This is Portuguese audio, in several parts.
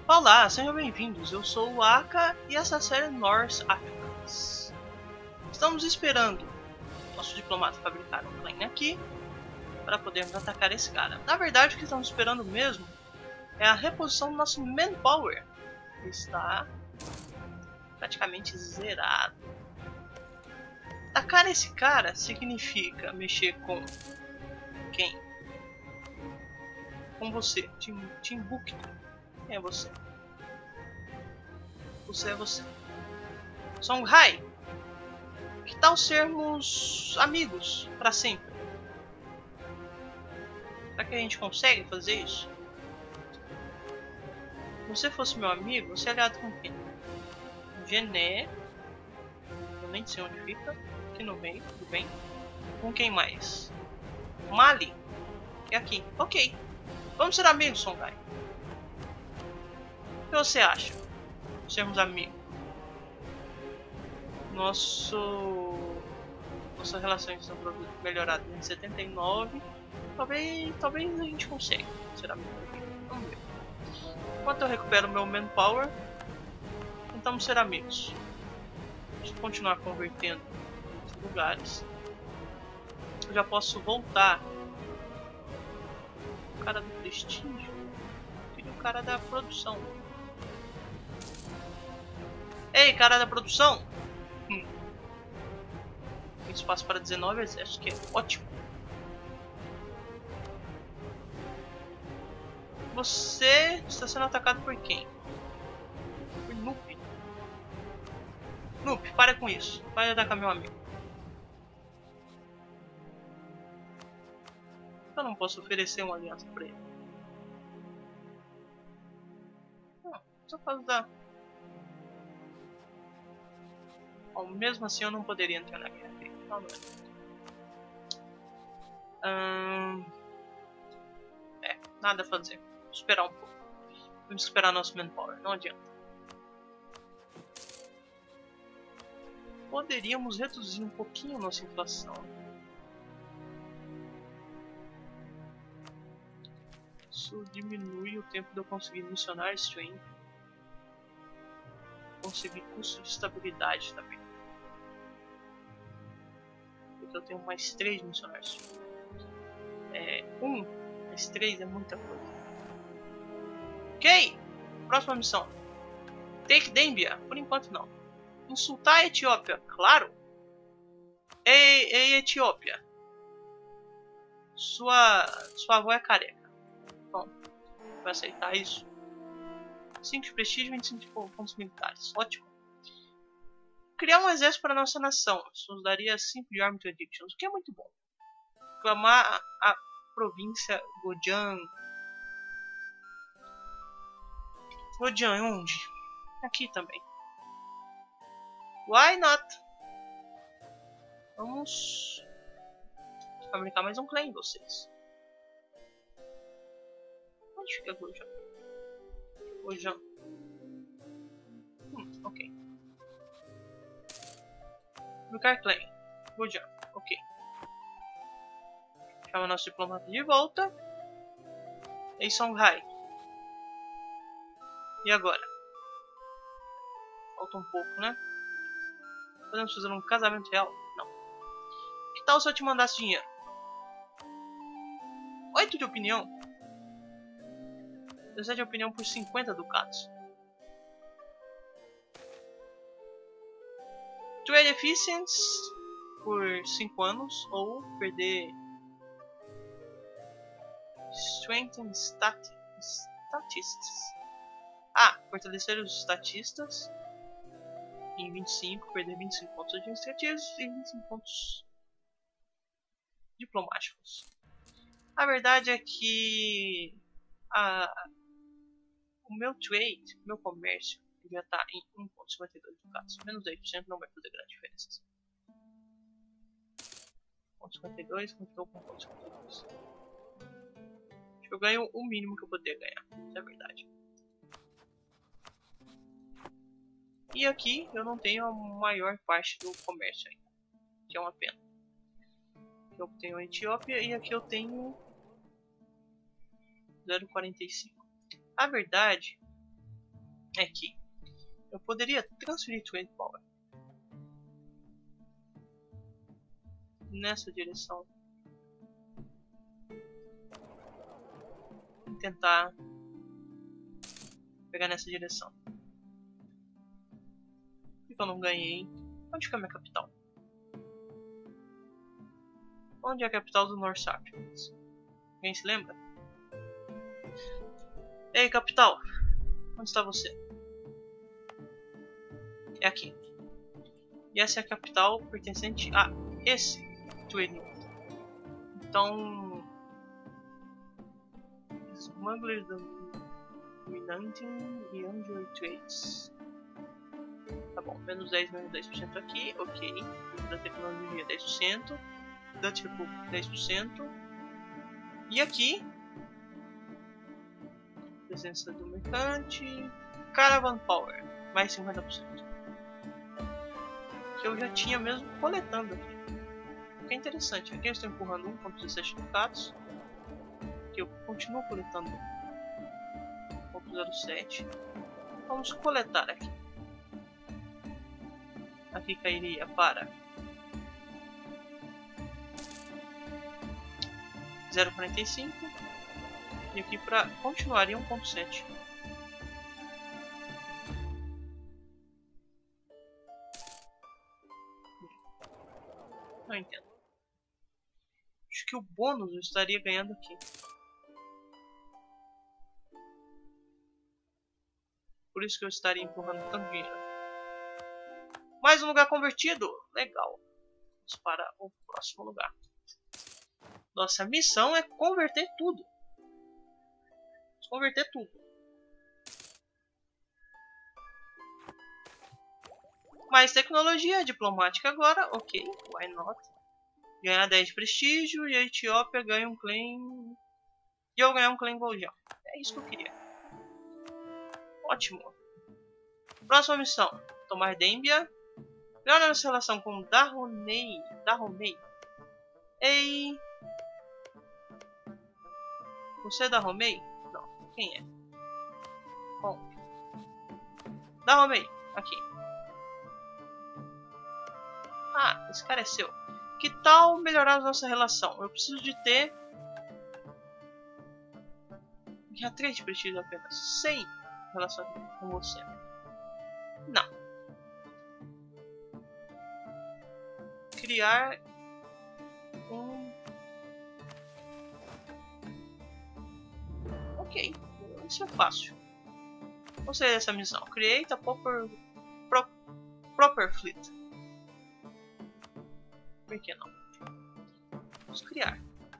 Olá, sejam bem-vindos. Eu sou o Aka e essa série é North Africans. Estamos esperando nosso diplomata fabricar um plane aqui para podermos atacar esse cara. Na verdade, o que estamos esperando mesmo é a reposição do nosso manpower, que está praticamente zerado. Atacar esse cara significa mexer com quem? Com você, Timbuktu. Quem é você? Você é você. Songhai, que tal sermos amigos para sempre? Será que a gente consegue fazer isso? Se você fosse meu amigo, você é aliado com quem? Gené. Eu nem sei onde fica. Aqui no meio, tudo bem. Com quem mais? Mali. É aqui. Ok. Vamos ser amigos, Songhai. O que você acha? Sermos amigos. Nossa relação está melhorada em 79. Talvez a gente consiga ser amigo. Vamos ver. Enquanto eu recupero meu manpower, tentamos ser amigos. Deixa eu continuar convertendo em lugares. Eu já posso voltar. O cara do prestígio. E o cara da produção. Ei, cara da produção! Tem espaço para 19 exércitos, que é ótimo. Você está sendo atacado por quem? Por Nup. Nup, para com isso. Vai atacar meu amigo. Eu não posso oferecer uma aliança para ele. Não, só faz da... Bom, mesmo assim eu não poderia entrar na guerra dele. Não, não é. Nada a fazer. Vou esperar um pouco. Vamos esperar nosso manpower, não adianta. Poderíamos reduzir um pouquinho nossa inflação. Isso diminui o tempo de eu conseguir missionário stream. Conseguir custo de estabilidade também. Porque eu tenho mais 3 missionários. 1 mais 3 é muita coisa. Ok! Próxima missão. Take Dembia. Por enquanto não. Insultar a Etiópia. Claro! Ei, Etiópia. Sua avó é careca. Bom, vai aceitar isso. 5 de prestígio e 25 de pontos militares. Ótimo. Criar um exército para nossa nação. Isso nos daria 5 de Armed Addictions, o que é muito bom. Clamar a província Gojiang. Gojiang, onde? Aqui também. Why not? Vamos fabricar mais um clã em vocês. Onde fica Gojiang? Gojiang. Ok. Fabricar clã. Gojiang. Ok. Chama nosso diplomata de volta. Ei, Songhai. E agora? Falta um pouco, né? Podemos fazer um casamento real? Não. Que tal se eu te mandasse dinheiro? 8 de opinião? 17 de opinião por 50 ducados. Trade Efficiency por 5 anos. Ou perder Strength and Statists. Fortalecer os estatistas em 25, perder 25 pontos administrativos e 25 pontos diplomáticos. A verdade é que o meu trade, meu comércio, já está em 1,52 ducados. Menos 10% não vai fazer grande diferença. 1,52, continuou com 1,52. Acho que eu ganho o mínimo que eu poderia ganhar, isso é verdade. E aqui eu não tenho a maior parte do comércio ainda, que é uma pena. Aqui eu tenho a Etiópia e aqui eu tenho 0,45. A verdade é que eu poderia transferir Trade Power nessa direção e tentar pegar nessa direção. Por que eu não ganhei? Onde que é a minha capital? Onde é a capital do North Africans? Alguém se lembra? Ei, capital! Onde está você? É aqui. E essa é a capital pertencente a esse Trade Node. Então... Smuggler Dominating e Android Trades. Tá bom, menos 10% aqui, ok. Da tecnologia 10%. Dutch Republic 10%. E aqui... presença do mercante. Caravan Power, mais 50%. Que eu já tinha mesmo coletando aqui. O que é interessante, aqui eu estou empurrando 1.17 ducados. Que eu continuo coletando 1.07. Vamos coletar aqui. Aqui cairia para 0,45 e aqui para continuaria 1.7. Não entendo. Acho que o bônus eu estaria ganhando aqui. Por isso que eu estaria empurrando tanto dinheiro. Mais um lugar convertido. Legal. Vamos para o próximo lugar. Nossa missão é converter tudo. Vamos converter tudo. Mais tecnologia diplomática agora. Ok, why not? Ganhar 10 de prestígio e a Etiópia ganha um claim. E eu ganhar um claim Goljão. É isso que eu queria. Ótimo. Próxima missão. Tomar Dembia. Melhora nossa relação com Dahomey. Ei. Você é Dahomey? Não. Quem é? Bom. Dahomey. Aqui. Ah, esse cara é seu. Que tal melhorar a nossa relação? Eu preciso de ter... já 3 de prestígio apenas. 100 relação com você. Não. Criar um... ok. Isso é fácil. Qual seria essa missão? Create a proper fleet. Por que não? Vamos criar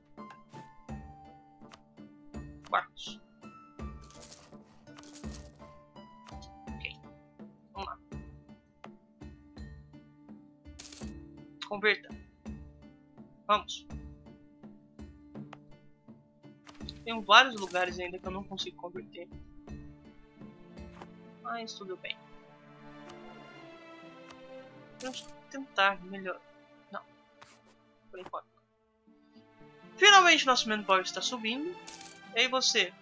barcos. Ok. Vamos lá. Converta. Vamos. Tem vários lugares ainda que eu não consigo converter. Mas tudo bem. Vamos tentar melhor. Não. Por enquanto. Finalmente nosso manpower está subindo. E aí você?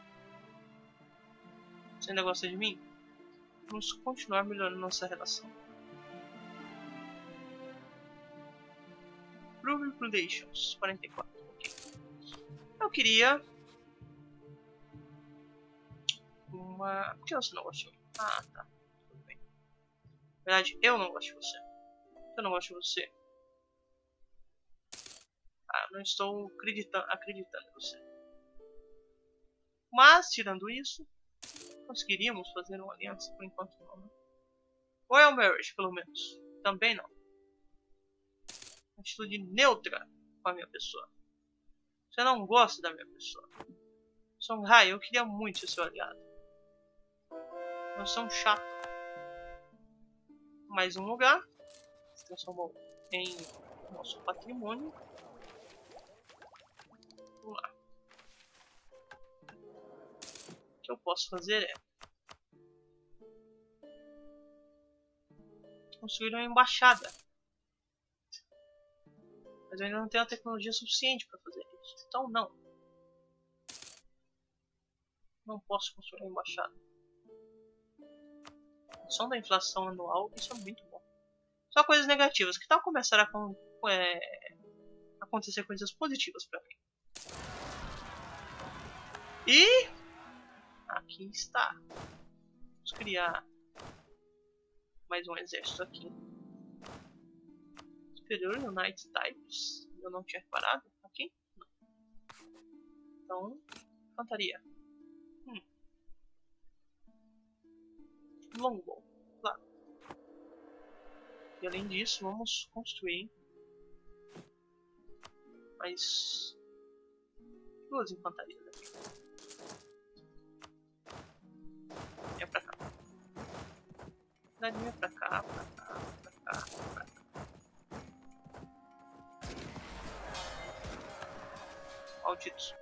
Você ainda gosta de mim? Vamos continuar melhorando nossa relação. Prove Relations 44. Ok. Eu queria uma... por que você não gosta de mim? Ah, tá. Tudo bem. Na verdade, eu não gosto de você. Eu não gosto de você. Ah, não estou acreditando em você. Mas, tirando isso, conseguiríamos fazer uma aliança por enquanto não, né? Royal Marriage, pelo menos. Também não. Atitude neutra com a minha pessoa. Você não gosta da minha pessoa. Songhai, eu queria muito ser seu aliado. Você é um chato. Mais um lugar. Se transformou em nosso patrimônio. Vamos lá. O que eu posso fazer é construir uma embaixada. Mas eu ainda não tenho a tecnologia suficiente para fazer isso. Então não. Não posso construir uma embaixada. redução da inflação anual, isso é muito bom. Só coisas negativas. Que tal começar a acontecer coisas positivas pra mim? E aqui está. Vamos criar mais um exército aqui. Superior Unite Types. Eu não tinha reparado aqui. Não. Então, infantaria. Longbow. Claro. E além disso, vamos construir mais 2 infantarias aqui. Venha pra cá. Venha pra cá, pra cá, pra cá, pra cá. Malditos.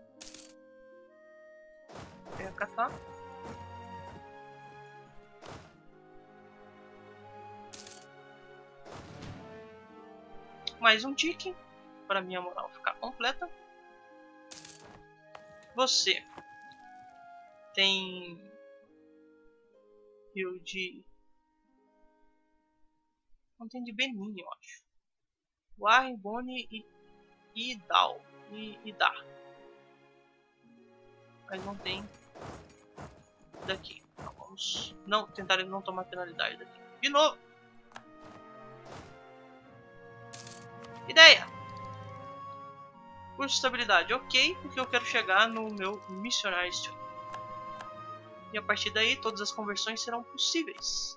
Venha pra cá. Mais um tique para minha moral ficar completa. Você tem rio de... não tem de Benin, eu acho. War, Boni e Idal. E Dar. Mas não tem daqui. Então vamos tentar não tomar penalidade daqui. De novo! Ideia! Curso de estabilidade, ok, porque eu quero chegar no meu missionário estilo. E a partir daí todas as conversões serão possíveis.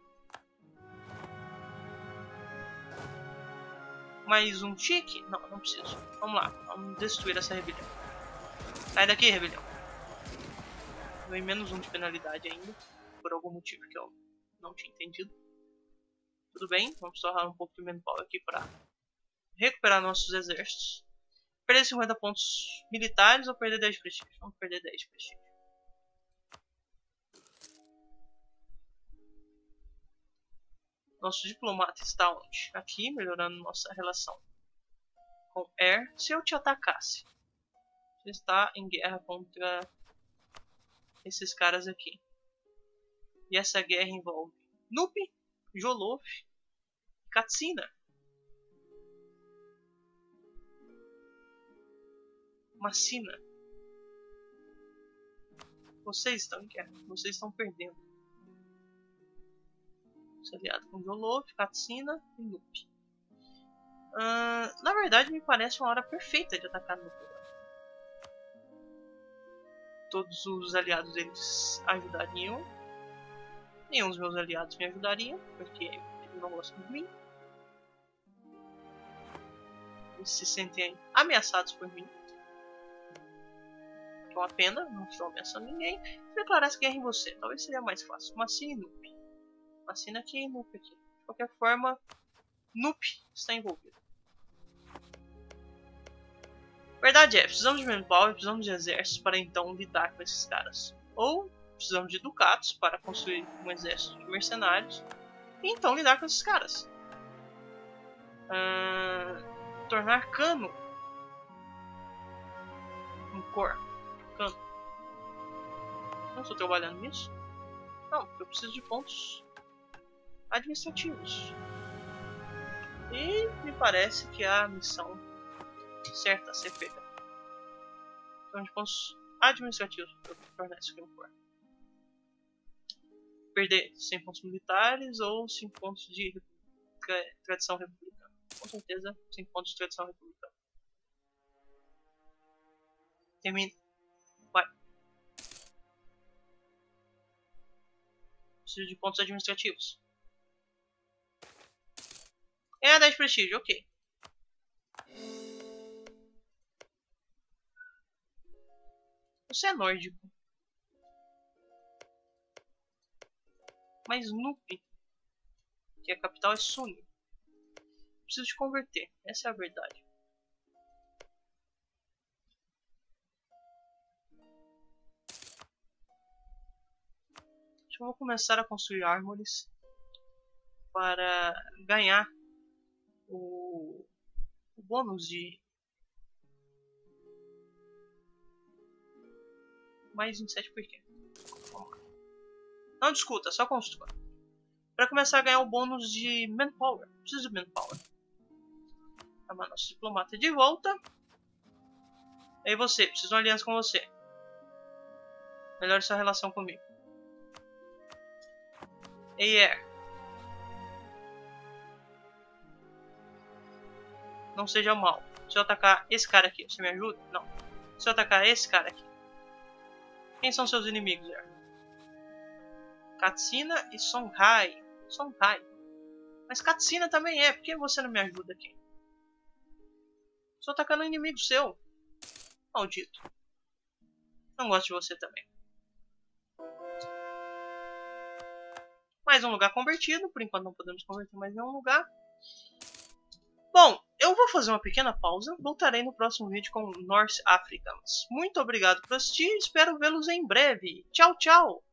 Mais um tique? Não, não preciso. Vamos lá, vamos destruir essa rebelião. Sai daqui, rebelião. Ganhei menos 1 de penalidade ainda, por algum motivo que eu não tinha entendido. Tudo bem, vamos torrar um pouco de manpower aqui para recuperar nossos exércitos. Perder 50 pontos militares ou perder 10 de prestígio? Vamos perder 10 de prestígio. Nosso diplomata está onde? Aqui, melhorando nossa relação com Air. Se eu te atacasse, você está em guerra contra esses caras aqui. E essa guerra envolve Nup, Jolof e Katsina. Massina. Vocês estão em guerra. Vocês estão perdendo. Você é aliado com Jolof, Katsina e Nup. Na verdade, me parece uma hora perfeita de atacar Nup. Todos os aliados deles ajudariam. Nenhum dos meus aliados me ajudariam, porque eles não gostam de mim. Eles se sentem ameaçados por mim. É uma pena, não estou ameaçando ninguém. Se declarasse guerra em você, talvez seria mais fácil. Massina e Nup. Massina aqui e Nup aqui. De qualquer forma, Nup está envolvido. Verdade é, precisamos de manpower, precisamos de exércitos para então lidar com esses caras. Ou precisamos de ducatos para construir um exército de mercenários e então lidar com esses caras. Tornar cano um cor. Cano. Não estou trabalhando nisso? Não, porque eu preciso de pontos administrativos. E me parece que a missão certa a ser feita. Então, de pontos administrativos para tornar isso aqui um cor. Perder 100 pontos militares ou 5 pontos de tradição republicana. Com certeza, 5 pontos de tradição republicana. Termina. Vai. Preciso de pontos administrativos. É 10 prestígio, ok. Você é nórdico. Mas Nup, que a capital é Suni. Preciso te converter, essa é a verdade. Acho que eu vou começar a construir árvores para ganhar o bônus de mais 27 por quê? Não discuta, só construa. para começar a ganhar o bônus de Manpower. Preciso de Manpower. Chamar nosso diplomata de volta. E aí você, preciso de uma aliança com você. Melhore sua relação comigo. Não seja mal. Se eu atacar esse cara aqui, você me ajuda? Não. Se eu atacar esse cara aqui. Quem são seus inimigos, Katsina e Songhai. Mas Katsina também é. Por que você não me ajuda aqui? Estou atacando um inimigo seu. Maldito. Não gosto de você também. Mais um lugar convertido. Por enquanto não podemos converter mais nenhum lugar. Bom, eu vou fazer uma pequena pausa. Voltarei no próximo vídeo com North Africans. Muito obrigado por assistir. Espero vê-los em breve. Tchau, tchau.